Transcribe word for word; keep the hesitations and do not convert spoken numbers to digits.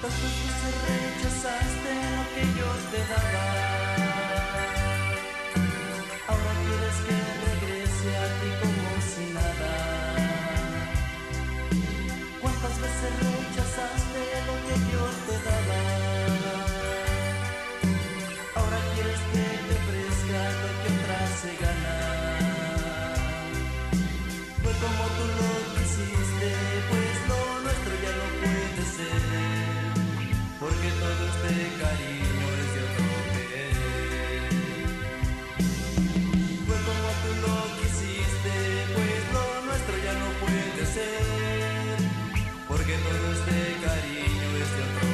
¿Cuántas veces rechazaste lo que yo te daba? Ahora quieres que regrese a ti como si nada. ¿Cuántas veces rechazaste lo que yo te daba? Ahora quieres que te ofrezca lo que otra se gana. Fue como tú lo quisiste, pues lo nuestro ya no puede ser, porque todo este cariño es de otro querer. Fue como tú lo quisiste, pues lo nuestro ya no puede ser, porque todo este cariño es de otro